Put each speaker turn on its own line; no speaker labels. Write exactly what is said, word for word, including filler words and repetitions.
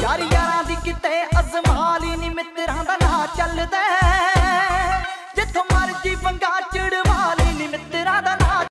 यार यारां दी किते अजमाली नी मित्रां दा ना चलदा जिथों मर्जी पंगा च